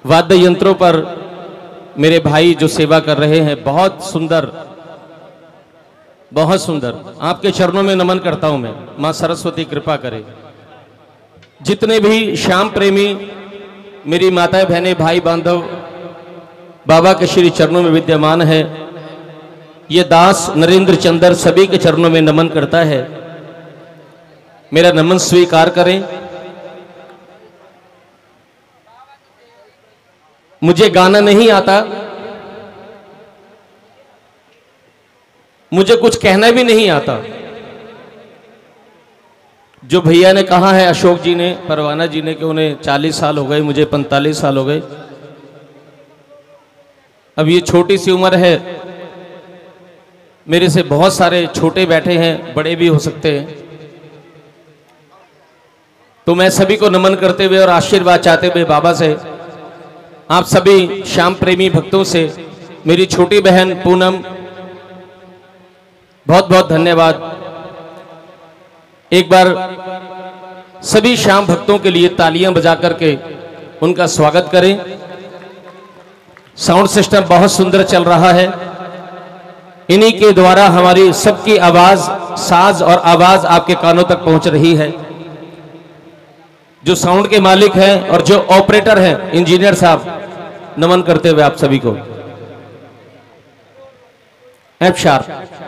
वाद्य यंत्रों पर मेरे भाई जो सेवा कर रहे हैं, बहुत सुंदर, बहुत सुंदर। आपके चरणों में नमन करता हूं मैं, मां सरस्वती कृपा करे। जितने भी श्याम प्रेमी मेरी माताएं बहनें भाई बांधव बाबा के श्री चरणों में विद्यमान है, ये दास नरेंद्र चंद्र सभी के चरणों में नमन करता है। मेरा नमन स्वीकार करें। मुझे गाना नहीं आता, मुझे कुछ कहना भी नहीं आता। जो भैया ने कहा है, अशोक जी ने, परवाना जी ने, कि उन्हें 40 साल हो गए, मुझे 45 साल हो गए। अब ये छोटी सी उम्र है, मेरे से बहुत सारे छोटे बैठे हैं, बड़े भी हो सकते हैं। तो मैं सभी को नमन करते हुए और आशीर्वाद चाहते हुए बाबा से, आप सभी श्याम प्रेमी भक्तों से, मेरी छोटी बहन पूनम, बहुत बहुत धन्यवाद। एक बार सभी श्याम भक्तों के लिए तालियां बजा करके उनका स्वागत करें। साउंड सिस्टम बहुत सुंदर चल रहा है, इन्हीं के द्वारा हमारी सबकी आवाज, साज और आवाज आपके कानों तक पहुंच रही है। जो साउंड के मालिक हैं और जो ऑपरेटर हैं, इंजीनियर साहब, नमन करते हुए आप सभी को। F sharp.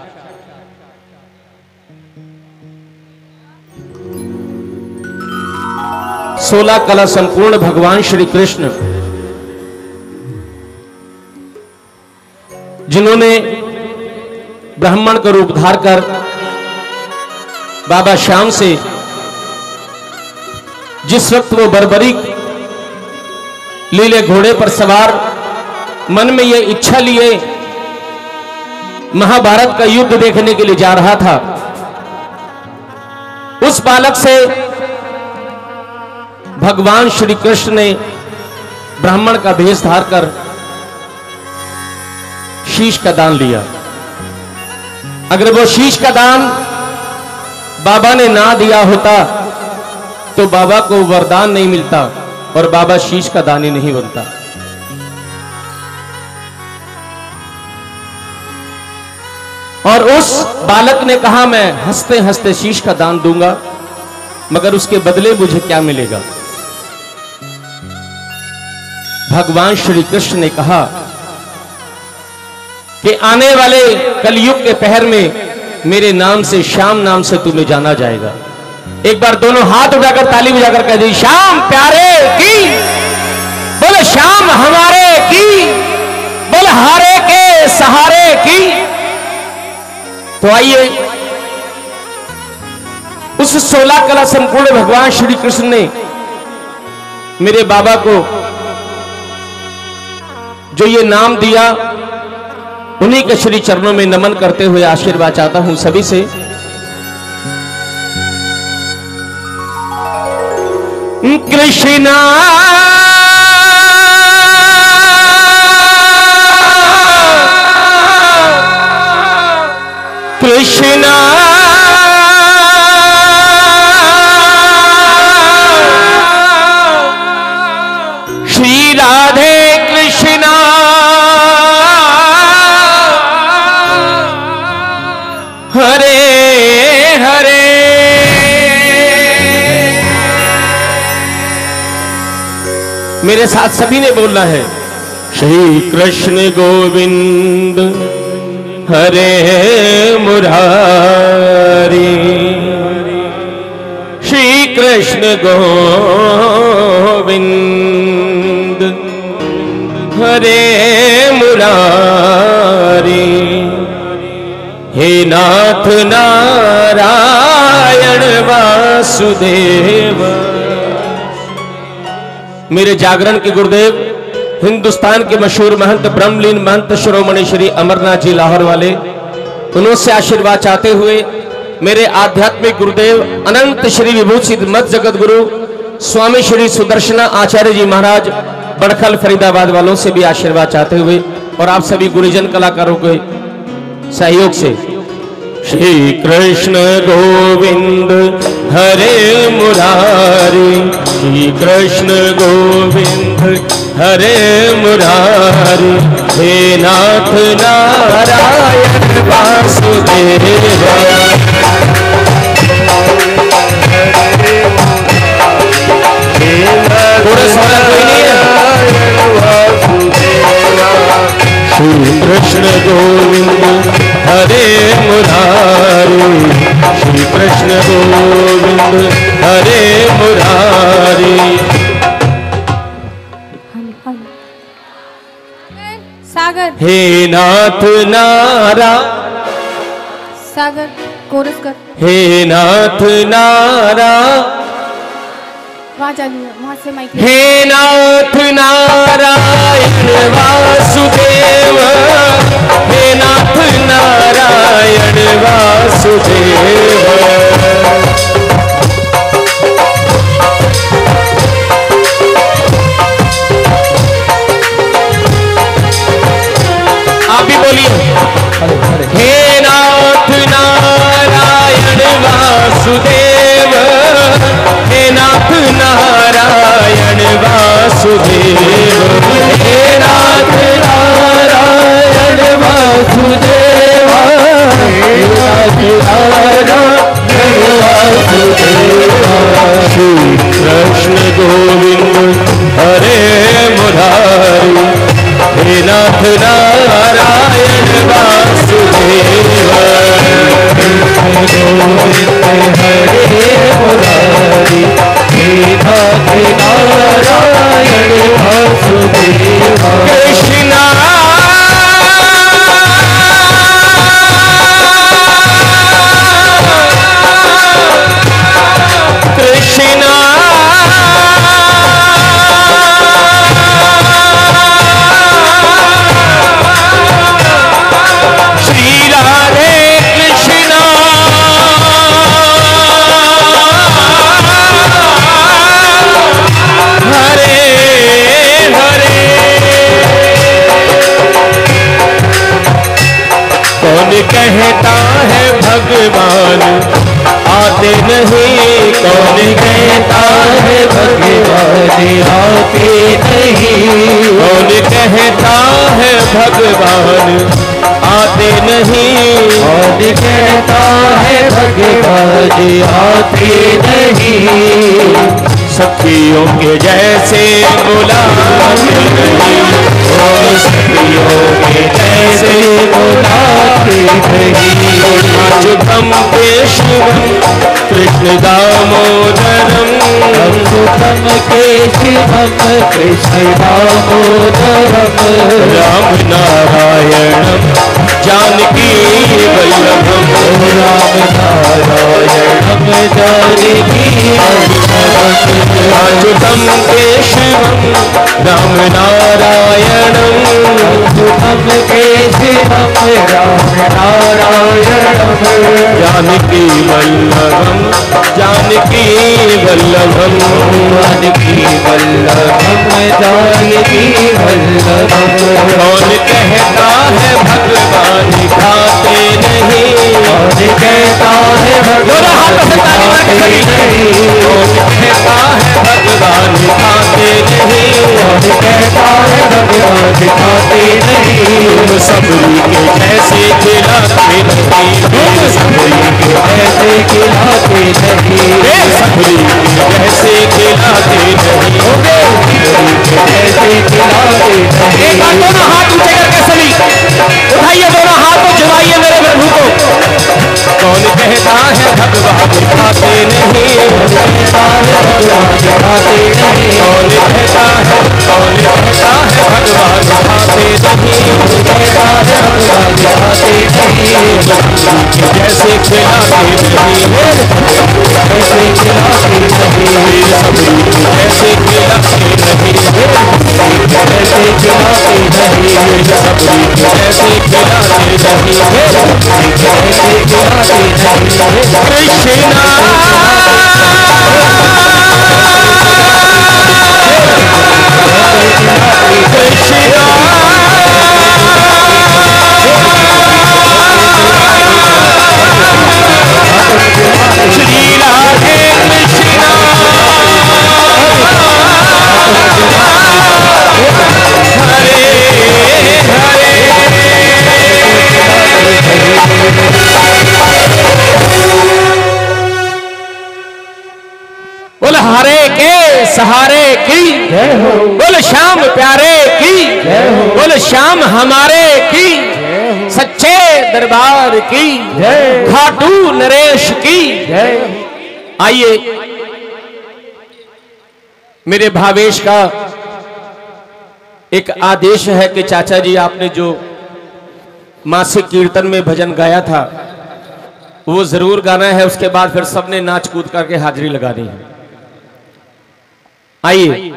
सोलह कला संपूर्ण भगवान श्री कृष्ण, जिन्होंने ब्राह्मण का रूप धार कर बाबा श्याम से, जिस वक्त वो बर्बरी लीले घोड़े पर सवार मन में ये इच्छा लिए महाभारत का युद्ध देखने के लिए जा रहा था, उस बालक से भगवान श्री कृष्ण ने ब्राह्मण का भेष धार कर शीश का दान लिया। अगर वो शीश का दान बाबा ने ना दिया होता तो बाबा को वरदान नहीं मिलता और बाबा शीश का दानी नहीं बनता। और उस बालक ने कहा, मैं हंसते हंसते शीश का दान दूंगा, मगर उसके बदले मुझे क्या मिलेगा। भगवान श्री कृष्ण ने कहा कि आने वाले कलयुग के पहर में मेरे नाम से, श्याम नाम से तुम्हें जाना जाएगा। एक बार दोनों हाथ उठाकर ताली बजाकर कह दी, श्याम प्यारे की, बोले श्याम हमारे की, बोले हारे के सहारे की। तो आइए, उस 16 कला संपूर्ण भगवान श्री कृष्ण ने मेरे बाबा को जो ये नाम दिया, उन्हीं के श्री चरणों में नमन करते हुए आशीर्वाद चाहता हूं सभी से। कृष्णा कृष्णा श्री राधे कृष्णा हरे हरे। मेरे साथ सभी ने बोलना है, श्री कृष्ण गोविंद हरे मुरारी, श्री कृष्ण गोविंद हरे मुरारी, हे नाथ नारायण वासुदेव। मेरे जागरण के गुरुदेव, हिंदुस्तान के मशहूर महंत ब्रह्मलीन महंत शिरोमणि श्री अमरनाथ जी लाहौर वाले, उनसे आशीर्वाद चाहते हुए मेरे आध्यात्मिक गुरुदेव अनंत श्री विभूषित मत जगत गुरु स्वामी श्री सुदर्शना आचार्य जी महाराज बड़खल फरीदाबाद वालों से भी आशीर्वाद चाहते हुए, और आप सभी गुरुजन कलाकारों के सहयोग से, श्री कृष्ण गोविंद हरे मुरारी, श्री कृष्ण गोविंद हरे मुरारी, हे नाथ नारायण वासुदेव। थोड़ा सारा कोई नहीं है। श्री कृष्ण गोविंद हरे मुरारी, श्री कृष्ण गोविंद हरे मुरारी। सागर हे नाथ नारा, सागर कोरस कर। हे नाथ नारा, वहाँ चालू है, वहाँ से माइक। हे नाथ नारायण वासुदेव, हे नाथ नारायण वासुदेव। आप भी बोलिए, हे नाथ नारायण वासुदेव, हे नाथ नारायण वासुदेव, हे नाथ नारायण वासुदेव, हे नाथ नारायण वासुदेव। श्री कृष्ण गोविंद हरे मुरारी, हे नाथ नारायण वासुदेव। गोविंद हरे मुरारी, हे नाथ नारायण वासुदेव। कृष्णा कृष्णा श्री राधे कृष्णा, हरे हरे। कौन कहता है भगवान आते नहीं, कौन कहता है भगवान आते नहीं, कौन कहता है भगवान आते नहीं, कौन कहता है भगवान आते नहीं। सखियों के जैसे बुलाते नहीं, सखियों के जैसे बुलाते नहीं। अच्युतम केशवम कृष्ण दामोदरम, अच्युतम केशवम कृष्ण दामोदरम। राम नारायणम जानकी वल्लभम, राम नारायणम जानकी वल्लभम। अच्युतम केशवम राम नारायणम, अच्युतम केशवम राम नारायणम। जानकी वल्लभम, जानकी वल्लभम, जानकी वल्लभम, जानकी वल्लभम। कौन कहता है भगवान खाते नहीं, कौन कहता है भगवान खाते नहीं, कौन कहता है भगवान खाते नहीं, कौन कहता है भगवान खाते नहीं। तुम सबरी के जैसे खिलाते नहीं, तुम सबरी के जैसे खिलाते नहीं, सबरी के जैसे खिलाते नहीं, जैसे खिलाते नहीं। एक बार दोनों हाथ ऊंचे करके सभी उठाइए, दोनों हाथ को झुकाइए मेरे प्रभु को। कौन कहता है भगवान खाते नहीं, कौन कहता है भगवान खाते नहीं, कौन कहता है, कौन कहता है भगवान खाते नहीं, कहता है भगवान खाते नहीं। जैसे खिलाते नहीं, जैसे खिलाते नहीं, सबरी जैसे खिलाते नहीं, जैसे खिलाते नहीं, सबरी जैसे खिलाते नहीं, जैसे खिलाते नहीं। कृष्णा कृष्णा श्री राधे कृष्णा। बोल हरे के सहारे की जय हो, बोल श्याम प्यारे की जय हो, बोल श्याम हमारे की जय हो, सच्चे दरबार की जय, खाटू नरेश की जय। आइए मेरे भावेश का एक आदेश है कि चाचा जी आपने जो मासिक कीर्तन में भजन गाया था वो जरूर गाना है, उसके बाद फिर सबने नाच कूद करके हाजिरी लगानी है। आइए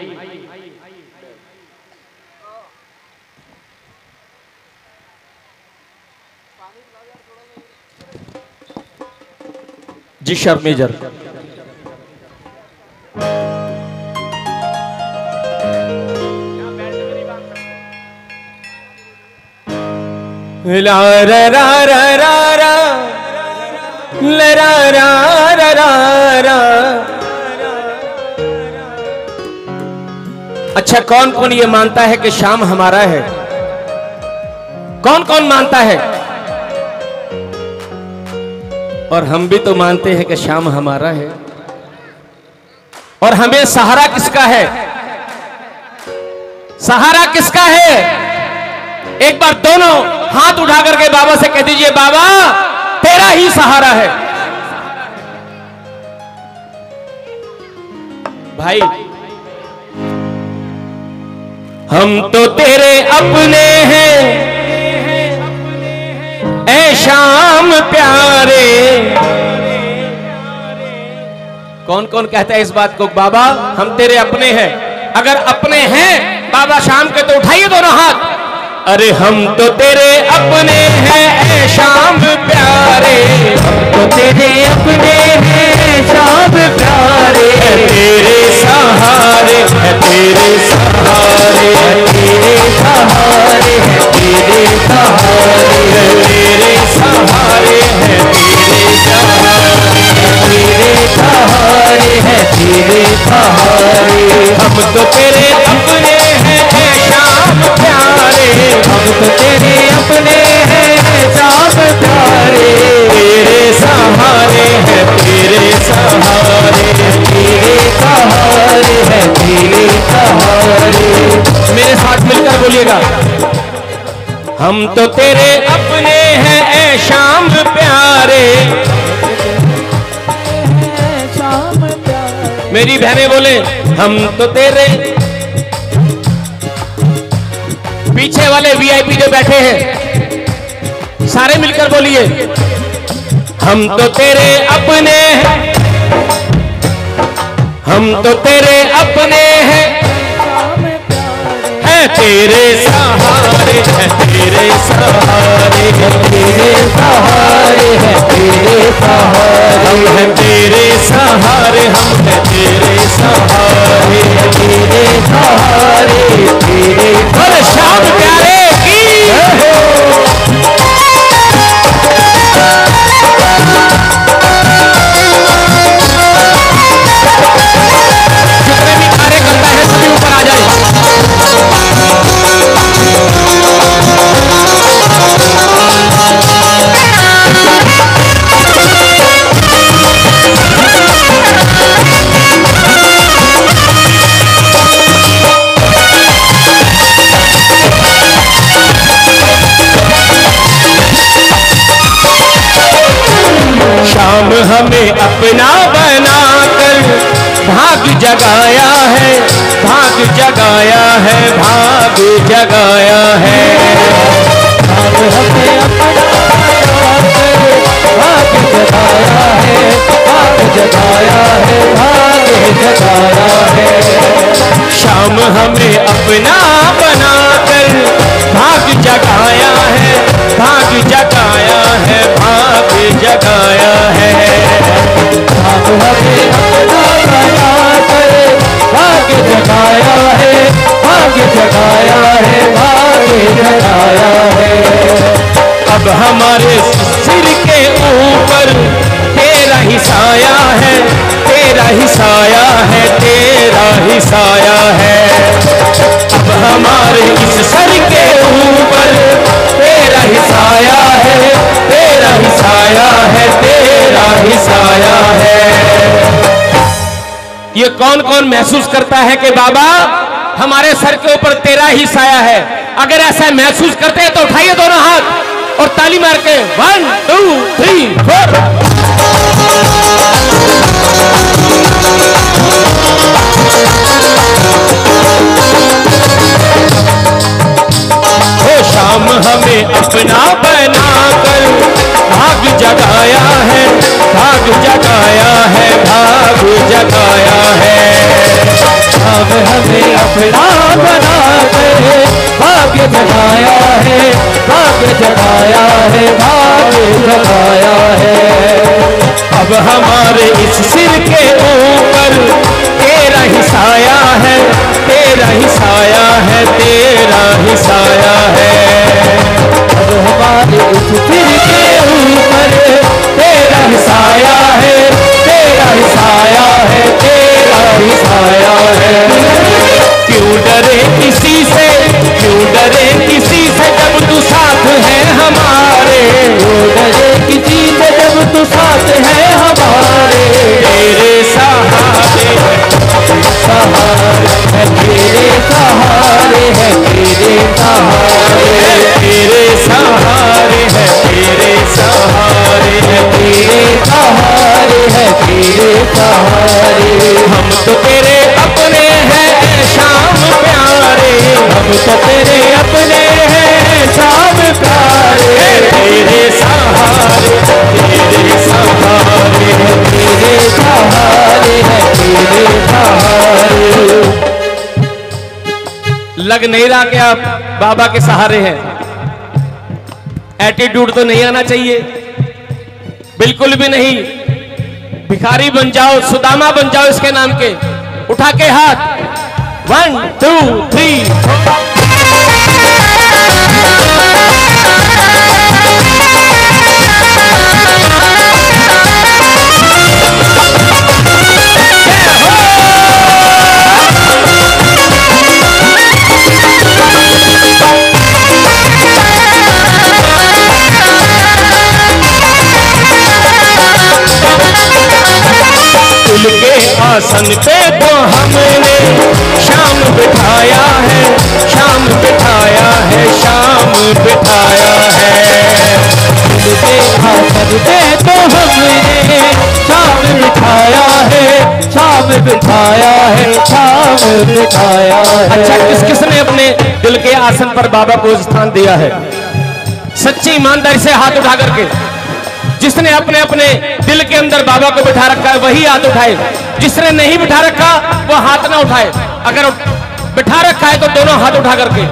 जी शर मेजर ला रा रा रा रा रा ला रा रा रा रा। अच्छा कौन कौन ये मानता है कि श्याम हमारा है? कौन कौन मानता है? और हम भी तो मानते हैं कि श्याम हमारा है। और हमें सहारा किसका है? सहारा किसका है? एक बार दोनों हाथ उठा करके बाबा से कह दीजिए, बाबा तेरा ही सहारा है। भाई हम तो तेरे अपने हैं ऐ श्याम प्यारे। कौन कौन कहता है इस बात को? बाबा हम तेरे अपने हैं। अगर अपने हैं बाबा श्याम के तो उठाइए दोनों हाथ। अरे हम तो तेरे अपने हैं ऐ श्याम प्यारे, हम तो तेरे अपने हैं श्याम प्यारे। तेरे सहारे है तेरे सहारे, तेरे सहारे है तेरे सहारे, तेरे सहारे है तेरे सहारे, तेरे सहारे है तेरे सहारे। हम तो तेरे अपने हैं ऐ श्याम प्यारे, हम तो तेरे अपने हैं श्याम प्यारे। तेरे सहारे है तेरे सहारे, तेरे सहारे है तेरे सहारे। मेरे साथ मिलकर बोलिएगा, हम तो तेरे अपने हैं ऐ श्याम प्यारे। मेरी बहनें बोले हम तो तेरे। पीछे वाले वीआईपी जो बैठे हैं सारे मिलकर बोलिए, हम तो तेरे अपने हैं, हम तो तेरे अपने हैं, है तेरे सहारे है तेरे सहारे, तेरे सहारे है तेरे सहारे। हम है तेरे सहारे, हम है तेरे सहारे, तेरे सहारे तेरे। और श्याम प्यारे की जितने भी कार्यकर्ता है सभी ऊपर आ जाए। श्याम हमें अपना बनाकर भाग जगाया है, भाग जगाया है, भाग जगाया है। श्याम हमें अपना बनाकर भाग जगाया है, भाग जगाया है, भाग जगाया है। श्याम हमें अपना बनाकर भाग जगाया है, भाग जगाया है, भाग जगाया है। आप हमें अपना बनाकर भाग जगाया है, भाग जगाया है, भाग जगाया है। अब हमारे सिर के ऊपर तेरा ही साया है, तेरा ही साया है, तेरा ही साया है। अब हमारे इस सर के ऊपर तेरा ही साया है, तेरा ही साया है, तेरा ही साया है। ये कौन कौन महसूस करता है कि बाबा हमारे सर के ऊपर तेरा ही साया है? अगर ऐसा महसूस करते हैं तो उठाइए दोनों हाथ और ताली मार के 1 2 3 4। हो शाम हमें अपना बनाकर भाग जगाया है, भाग जगाया है, भाग जगाया है। शाम हमें अपना बनाकर भाग जगाया है, भाग जगाया है, भाग जगाया है। अब हमारे इस सिर के ऊपर तेरा ही साया है, तेरा ही साया है, तेरा ही साया है। अब हमारे इस सिर के ऊपर तेरा ही साया है, तेरा ही साया है, तेरा ही साया है। क्यों डरे किसी से, क्यों डरे किसी से जब तू साथ है हमारे? क्यों डरे किसी से जब तू साथ है हमारे? तेरे सहारे सहारे है, तेरे सहारे है, तेरे सहारे तेरे सहारे है, तेरे सहारे है, तेरे सहारे है, तेरे सहारे। हम तो तेरे अपने हैं शाम प्यारे, हम तो तेरे अपने हैं शाम प्यारे। तेरे सहारे, तेरे सहारे है, तेरे सहारे है, तेरे सहारे। लग नहीं रहा कि आप बाबा के सहारे हैं? एटीट्यूड तो नहीं आना चाहिए, बिल्कुल भी नहीं। भिखारी बन जाओ, सुदामा बन जाओ इसके नाम के। उठा के हाथ 1 2 3। दिल के आसन पे तो हमने शाम बिठाया है, शाम बिठाया है, शाम बिठाया है। दिल के आसन पे तो हमने शाम बिठाया है, शाम बिठाया है, शाम बिठाया है। अच्छा, किस किसने अपने दिल के आसन पर बाबा को स्थान दिया है? सच्ची ईमानदारी से हाथ उठा करके जिसने अपने अपने दिल के अंदर बाबा को बिठा रखा है वही हाथ उठाए। जिसने नहीं बिठा रखा वो हाथ ना उठाए। अगर बिठा रखा है तो दोनों हाथ उठा करके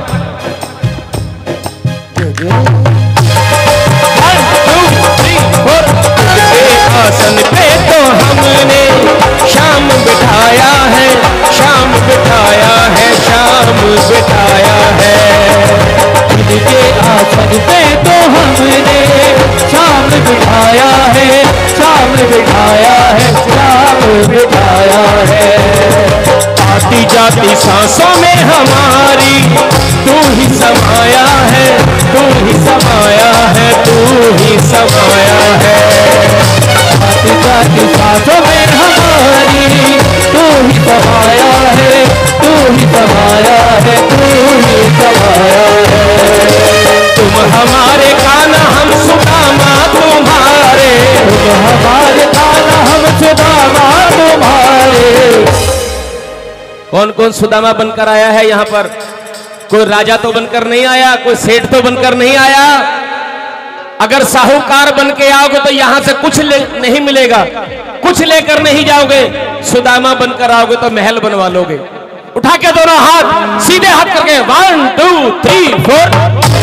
1 2 3 4। आसन पे तो हमने शाम बिठाया है, शाम बिठाया है, शाम बिठाया है। दिल के आसन पे तो हमने शाम बिठाया है, शाम बिठाया है, शाम बिठाया है। आती जाती सांसों में हमारी तू ही समाया है, तू ही समाया है, तू ही समाया है। आती जाती सांसों में हमारी तू ही समाया है, तू ही समाया है, तू ही समाया है। तुम हमारे कान्हा हम सुदामा तुम्हारे, तुम हमारे कान्हा हम सुदामा तुम्हारे। कौन कौन सुदामा बनकर आया है यहाँ पर? कोई राजा तो बनकर नहीं आया, कोई सेठ तो बनकर नहीं आया। अगर साहूकार बन के आओगे तो यहाँ से कुछ नहीं मिलेगा, कुछ लेकर नहीं जाओगे। सुदामा बनकर आओगे तो महल बनवा लोगे। उठा के दोनों हाथ सीधे हाथ करके 1 2 3 4।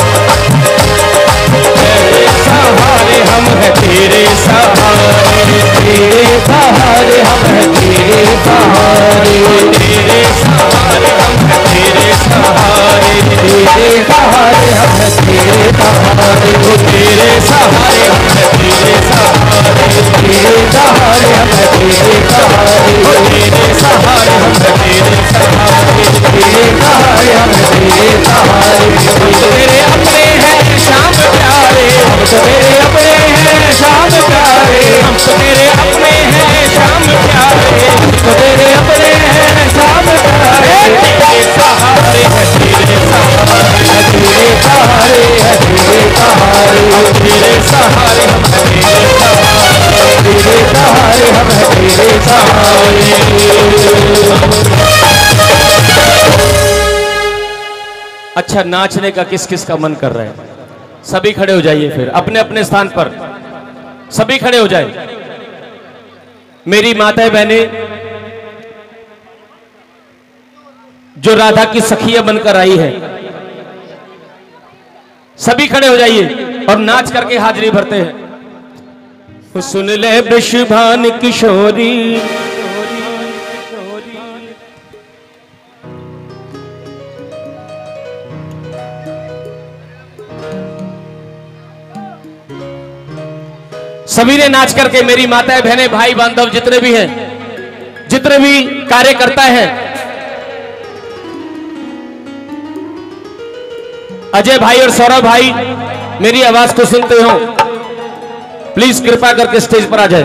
तेरे सहारे हम हैं, तेरे सहारे, तेरे सहारे हम हैं, तेरे सहारे, तेरे सहारे हम हैं, तेरे सहारे, तेरे सहारे हम हैं, तेरे सहारे, तेरे सहारे हम हैं, तेरे सहारे, तेरे सहारे हम हैं, तेरे सहारे, तेरे सहारे हम हैं, तेरे सहारे, तेरे सहारे हम हैं, तेरे सहारे। हम तो तेरे अपने हैं शाम प्यारे, हम तो तेरे अपने हैं शाम प्यारे, हम तो तेरे अपने हैं शाम प्यारे, हम तो तेरे अपने सहारे है तेरे सहारे, तेरे सहारे है तेरे सहारे, तेरे सहारे हम तेरे सहारे हम तेरे सहारे। अच्छा, नाचने का किस किस का मन कर रहा है? सभी खड़े हो जाइए, फिर अपने अपने स्थान पर सभी खड़े हो जाए। मेरी माताएं बहनें जो राधा की सखिया बनकर आई है, सभी खड़े हो जाइए और नाच करके हाजिरी भरते हैं। सुन ले वृषभान किशोरी, सभी ने नाच करके, मेरी माताएं बहनें भाई बांधव जितने भी हैं, जितने भी कार्यकर्ता हैं, अजय भाई और सौरभ भाई मेरी आवाज को सुनते हो, प्लीज कृपा करके स्टेज पर आ जाए।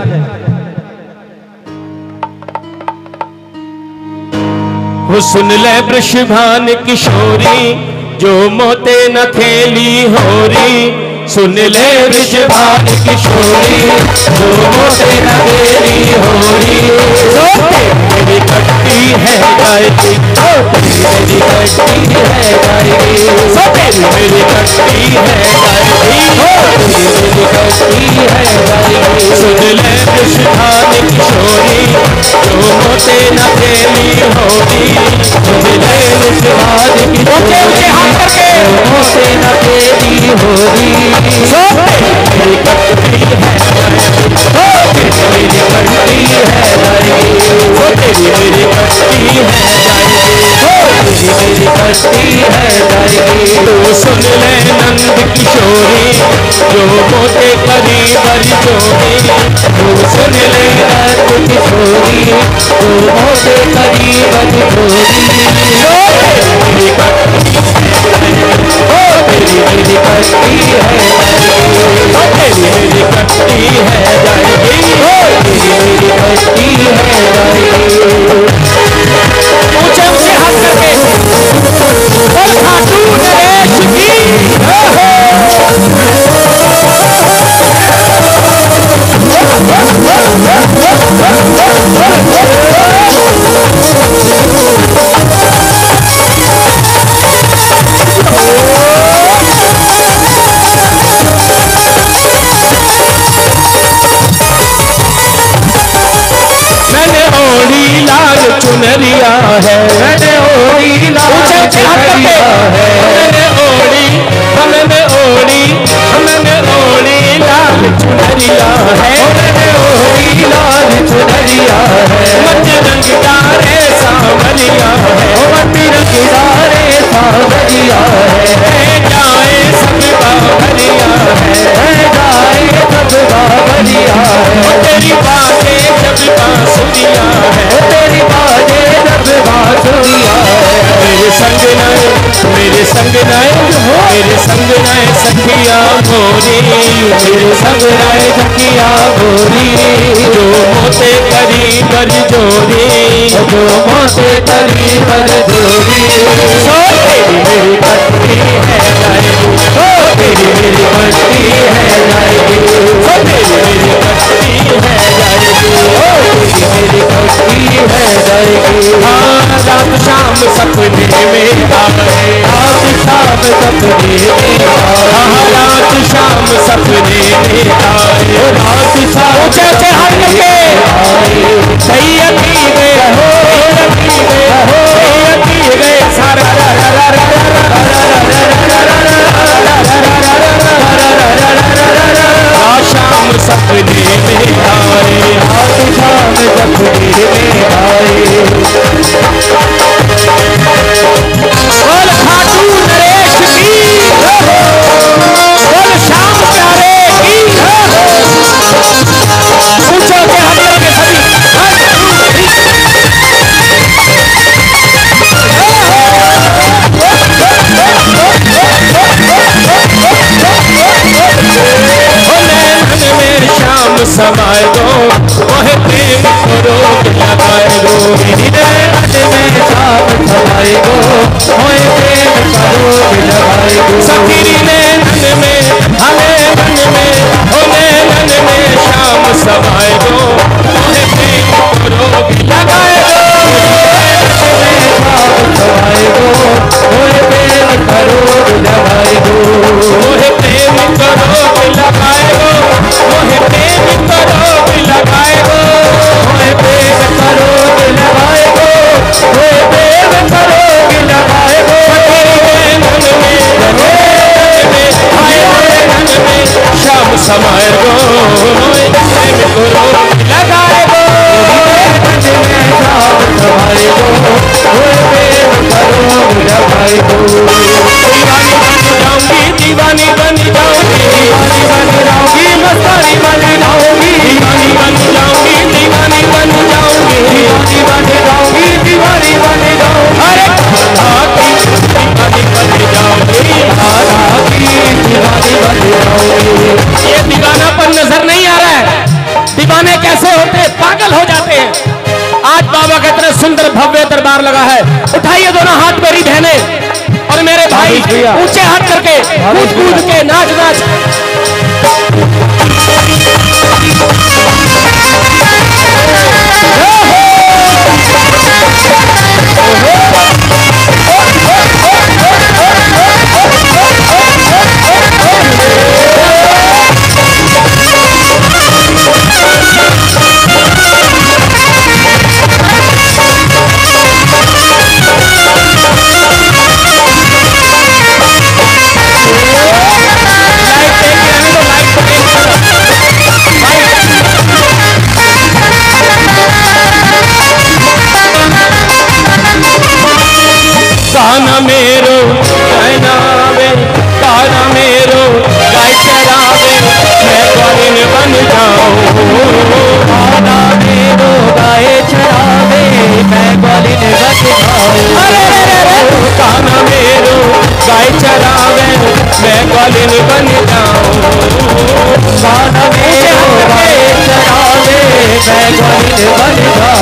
वो सुन ले वृषभान किशोरी, जो मोते न खेली होरी। सुन ले वृषभान किशोरी, जो मोते न खेली होरी। मेरी कट्टी है गायकी, मेरी कट्टी है गायकी, मेरी कट्टी है गायकी, मेरी कट्टी है गायकी। सुन ले वृषभान किशोरी, जो मोते न खेली होरी। सुन ले वृषभान किशोरी, मोते न खेली होरी। मेरी कट्टी है गायकी, मेरी कट्टी है गायकी, मेरी कट्टी है गायकी, मेरी कट्टी है गायकी। तो सुन ले नंद किशोरी, जो मोते करी बरी जोड़ी। तो सुन ले नंद किशोरी, जो मोते करी बरी जोड़ी। मेरी कट्टी है गायकी, मेरी कट्टी है गायकी, मेरी कट्टी है गायकी, मेरी कट्टी है गायकी। ऊंचे ऊंचे हाथ करके बोल खाटू नरेश की चुनरिया है, मैंने ओढ़ी लाल चुनरिया है, मैंने ओढ़ी, मैंने ओढ़ी, मैंने ओढ़ी लाल चुनरिया है, मैंने ओढ़ी लाल चुनरिया है। मत रंगदारे सांवरिया है, मत रंगदारे सांवरिया है। जाए सब बावरिया है, जाए सब बावरिया है। तेरी बातें जब बांसुरिया है, तेरी बातें जब बांसुरिया है। मेरे संग नए, मेरे संग नए, मेरे संग नए सखिया मोरी, मेरे संग नए सखिया मोरी। जो मोते करी बर जोड़ी, जो मोते करी बर जोड़ी। मेरी कट्टी है गायकी, मेरी कट्टी है गायकी, मेरी कट्टी है गायकी, मेरी कट्टी है गायकी। हाँ रात शाम सपने में आए, रात शाम सपने में आए, रात शाम सपने में आए, रात शाम ऊंचे हाथ करके सैया की गए हो, सैया की गए सारा शाम सपने में आए, रात शाम सपने में आए। बोल खाटू नरेश की, बोल श्याम प्यारे की। पूछो के हम लोग सुंदर भव्य दरबार लगा है। उठाइए दोनों हाथ मेरी बहनें और मेरे भाई, ऊंचे हाथ करके कूद कूद के नाच नाच। काना मेरो कहनावे, काना मेरो गाय चरावे, मैं ग्वालिन बन जाऊं। काना मेरो गाय चरावे, मैं ग्वालिन बन जाऊं। काना मेरो गाय चरावे, मैं ग्वालिन बन जाऊं। काना मेरो गाय चरावे, मैं ग्वालिन बन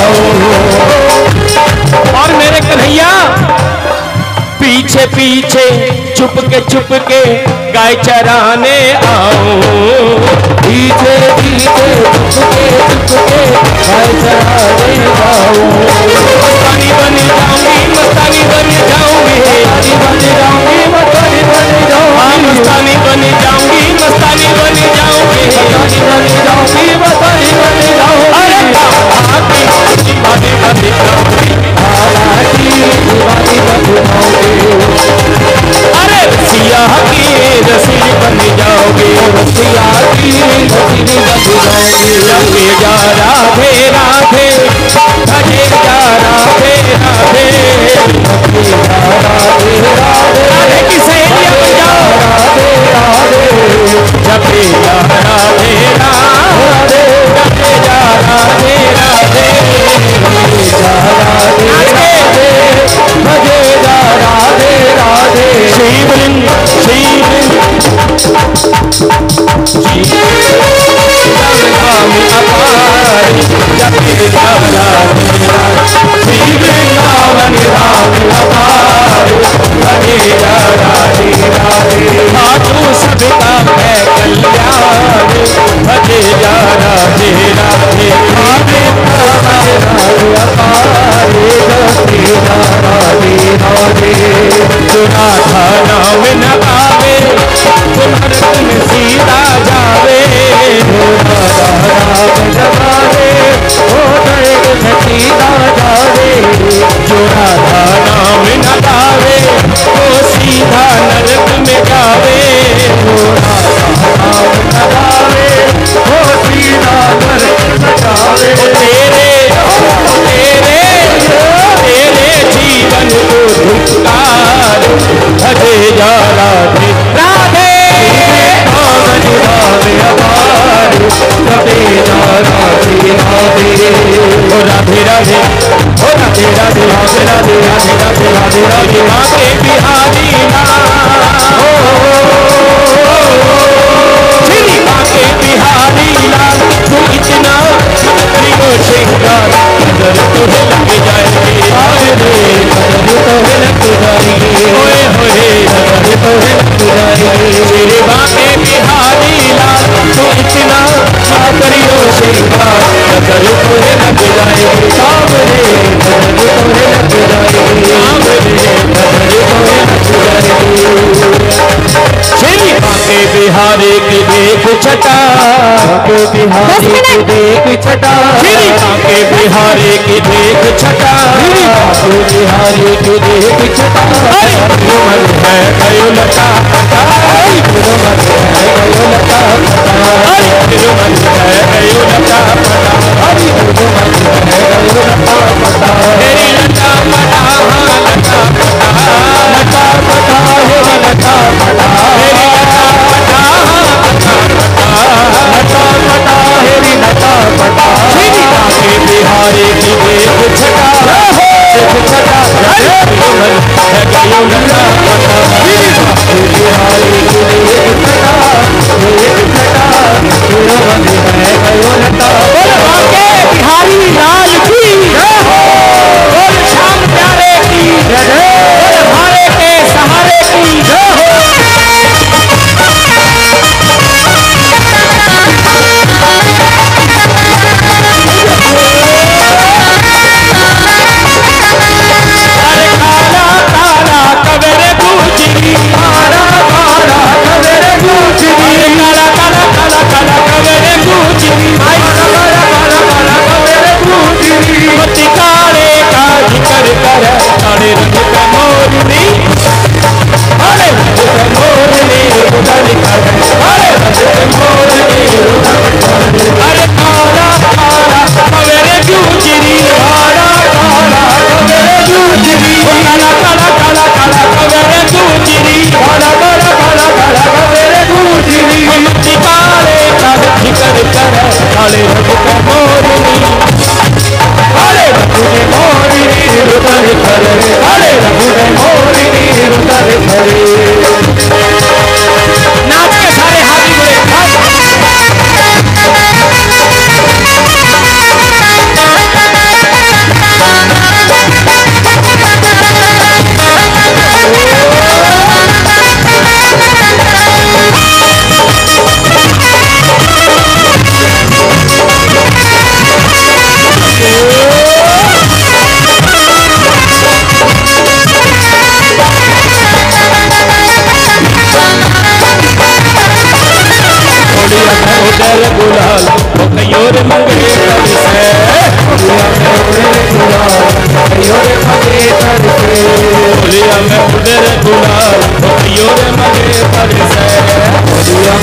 जाऊं। और मेरे कन्हैया पीछे पीछे चुप के गाय चराने आऊं। पीछे पीछे चुप के गाय चराने आऊं। मस्तानी बन जाऊंगी, मस्तानी बन जाऊंगी, मस्तानी बन जाऊंगी, मस्तानी बन जाऊंगी, मस्तानी बन जाऊंगी, मस्तानी बन जाऊंगी, मस्तानी बन जाऊंगी, मस्तानी बन जाऊंगी। अरे आती दीवानी बन जाऊंगी, आती दीवानी बन जाऊंगी। अरे रसिया की रसीद बन जाओगे, रसिया की रसीद बन जाओगे। जपे जा राधे राधे, भजे जा राधे राधे, जपे जा राधे राधे, राधे की सहेलियां बन जाओ, राधे राधे, जपे जा राधे राधे, जपे जा राधे राधे, भजे जा राधे राधे, भजे जा राधे राधे। शिवलिंग शिवलिंग नाम अपार, जपे जा राधे राधे, शिवलिंग नाम अपार, भजे जा राधे राधे। साधु सबका है कल्याण, भजे जा राधे राधे, राधे राधे अपार, जपे जा राधे राधे। जो राधा नाम न आवे, तो नरक में सीधा जावे। जो राधा नाम न आवे, तो नरक में सीधा जावे। जो राधा नाम न आवे, तो सीधा नरक में जावे। जो राधा नाम न आवे, तो सीधा नरक में जावे। तेरे तेरे तेरे जीवन को धिक्कार, भजे जा राधे राधे, राधे राधे अपार, जपे जा राधे राधे। ओ राधे राधे, ओ राधे राधे, राधे राधे, राधे राधे, राधे राधे। माँ के बिहारी लाल, श्री माँ के बिहारी लाल, तू इतना करियो श्रृंगार, नजर तो लग जाएगी, अरे नजर तो लग जाएगी, होए होए नजर तो लग जाएगी। श्री माँ के बिहारी लाल, तू इतना करियो श्रृंगार, नजर तो लग जाएगी, सामने नजर तो लग जाएगी, सामने नजर तो लग जाएगी। श्री माँ के बिहारी की देख छटा, के बिहारी की देख छटा, श्री माँ के बिहारी की देख छटा, श्री माँ के बिहारी की देख छटा। मन है गयो लता पता, मन है गयो लता पता, मन है गयो लता पता, मन है गयो लता पता। तेरी लता पता, लता पता, लता पता है लता पता, तेरी लता पता, लता पता है लता पता। श्री माँ के बिहारी की देख छटा, देख छटा, मन है गयो लता पता, श्री माँ के बिहारी की देख छटा, देख छटा, मन है गयो लता। बोल माँ के बिहारी लाल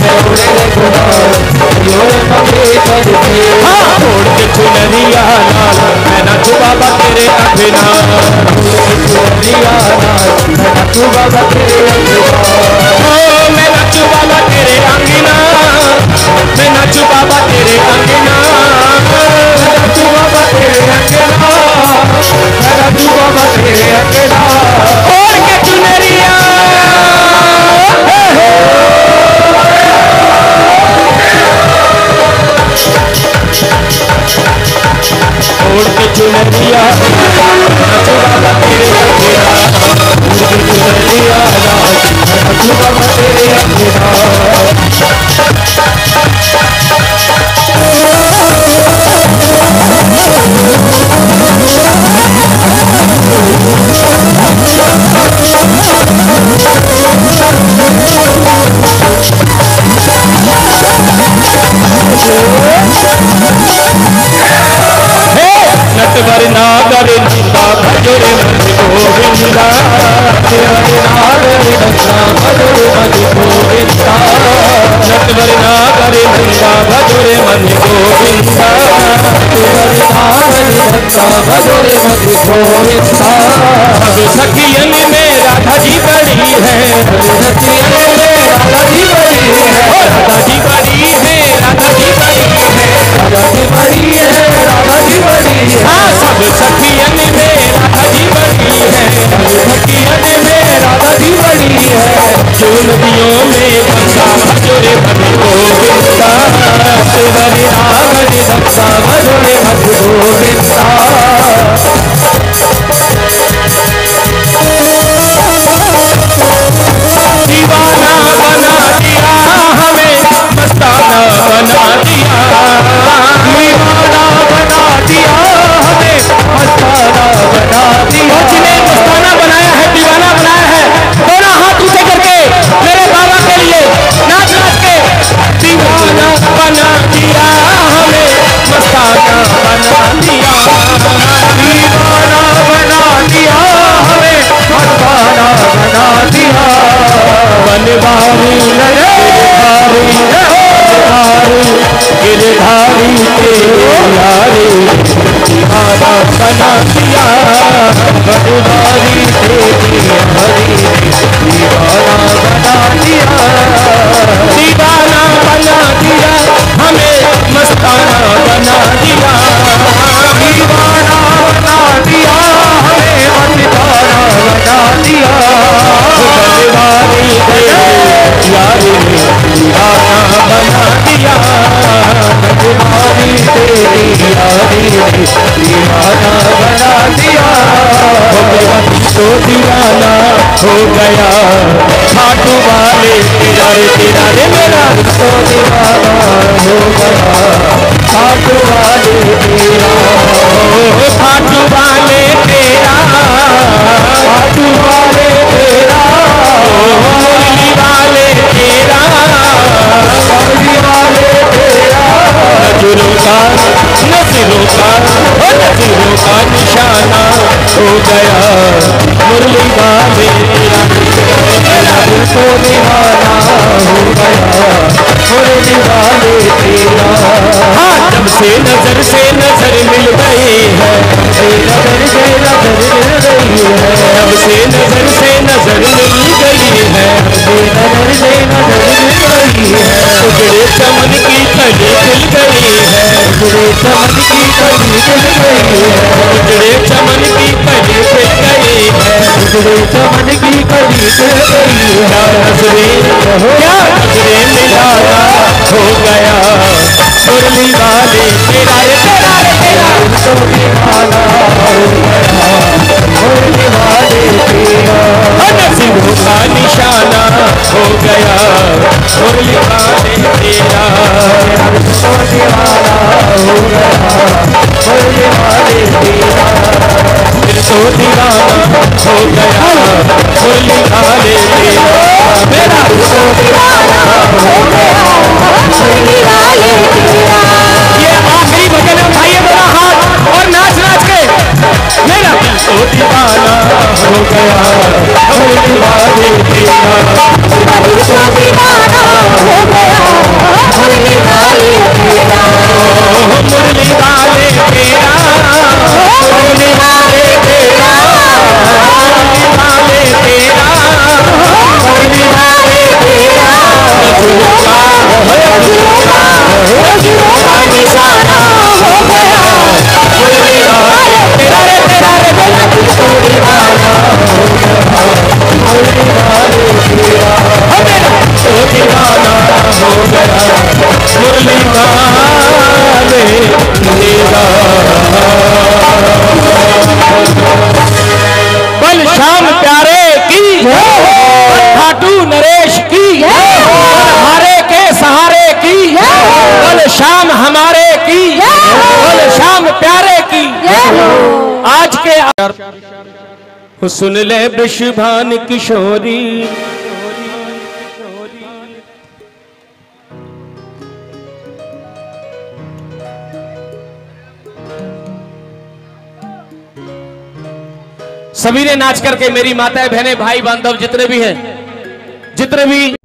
छोड़ के चुनरिया लाल मैं नाचू बाबा तेरे अभिना, मैं नाचू बाबा तेरे अंगना, मैं नाचू बाबा तेरे अंगना, मैं नाचू बाबा तेरे अंगना, मैं नाचू बाबा तेरे अंगना। छोड़ के चुनरिया छोड़ के चुनरिया नाचू बाबा तेरे अंगना, छोड़ के चुनरिया नाचू बाबा तेरे अंगना। नटवर नागर नंदा भजरे मन गोविंदा, नटवर नागर नंदा भजरे मन गोविंदा, नटवर नागर नंदा भजरे मन गोविंदा, नटवर नागर नंदा भजरे मन गोविंदा। सब सखियन में राधा जी बड़ी है, सखियन में राधा जी बड़ी है, राधा जी बड़ी है, राधा जी बड़ी है, राधा जी बड़ी है, राधा जी बड़ी है। हाँ सब सखियन में राधा जी बड़ी है, सब सखियन में राधा जी बड़ी है। जो नदियों में बंदा भजोरे मन गोविंदा, नटवर नागर नंदा भजोरे मन गोविंदा। दीवाना बना दिया हमें, मस्ताना बना दिया, दीवाना बना दिया हमें, मस्ताना बना दिया। जिन्हें मस्ताना बनाया है, दीवाना बनाया है, दोनों हाथ ऊंचे करके मेरे बाबा के लिए नाच नाच के। दीवाना बना दिया हमें, मस्ताना बना दिया, दीवाना बना दिया हमें, मस्ताना बना दिया। बनवारी गिरधारी तेरे यारे, दीवाना बना दिया, बनवारी तेरे यारे, दीवाना बना दिया, दीवाना बना दिया हमें, मस्ताना बना दिया, दीवाना बना दिया हमें, मस्ताना बना दिया। बनवारी तेरे यारे, दीवाना बना दिया, बनवारी तेरी यारी, दीवाना बना दिया। तो दीवाना हो गया खाटू वाले तेरा रे, तेरा रे मेरा तो दीवाना हो गया खाटू वाले तेरा, खाटू वाले तेरा, खाटू वाले तेरा, मुरली वाले तेरा, मुरली वाले तेरा। नजरों का नजरों का नजरों का निशाना हो गया मुरली वाले तेरा, मेरा दिल तो दीवाना हो गया मुरली वाले तेरा। हाँ जब से नजर मिल गई है, नजर से नजर मिल गई है, जब से नजर मिल गई है, नजर से नजर मिल गई है। उजड़े चमन की कली खिल गई है, उजड़े चमन की कली खिल गई है, उजड़े चमन की कली खिल गई है, उजड़े चमन की कली खिल गई है। नजरे मिलाना हो गया मुरली वाले तेरा रे, तेरा रे तेरा तो दीवाना हो गया मुरली वाले तेरा। नसीबों का निशाना हो गया मुरली वाले तेरा, तो दीवाना हो गया मुरली वाले तेरा, दिल तो दीवाना हो गया मुरली वाले तेरा, मेरा दिल तो दीवाना हो गया मुरली वाले तेरा। ये आखिरी भजन उठाइए मेरा हाथ और नाच नाच के, मेरा दिल तो दीवाना हो गया मुरली वाले तेरा, मेरा दिल तो दीवाना हो गया के सुन ले वृषभान किशोरी। सभी ने नाच करके, मेरी माताएं बहनें भाई बांधव जितने भी हैं, जितने भी